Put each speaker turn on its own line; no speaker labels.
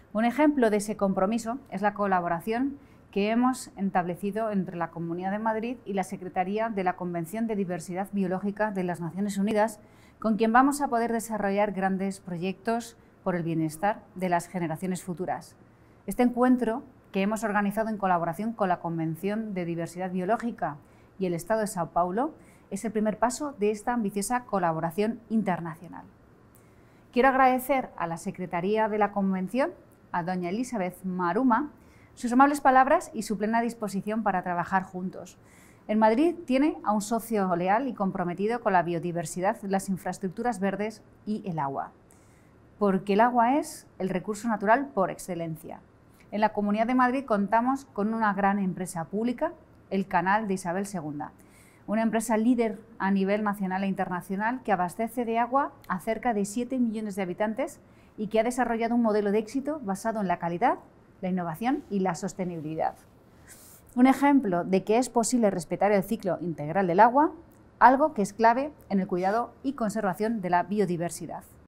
Un ejemplo de ese compromiso es la colaboración que hemos establecido entre la Comunidad de Madrid y la Secretaría de la Convención de Diversidad Biológica de las Naciones Unidas, con quien vamos a poder desarrollar grandes proyectos por el bienestar de las generaciones futuras. Este encuentro, que hemos organizado en colaboración con la Convención de Diversidad Biológica y el Estado de Sao Paulo, es el primer paso de esta ambiciosa colaboración internacional. Quiero agradecer a la Secretaría de la Convención, a doña Elizabeth Maruma, sus amables palabras y su plena disposición para trabajar juntos. En Madrid tiene a un socio leal y comprometido con la biodiversidad, las infraestructuras verdes y el agua, porque el agua es el recurso natural por excelencia. En la Comunidad de Madrid contamos con una gran empresa pública, el Canal de Isabel II, una empresa líder a nivel nacional e internacional que abastece de agua a cerca de 7 millones de habitantes y que ha desarrollado un modelo de éxito basado en la calidad, la innovación y la sostenibilidad. Un ejemplo de que es posible respetar el ciclo integral del agua, algo que es clave en el cuidado y conservación de la biodiversidad.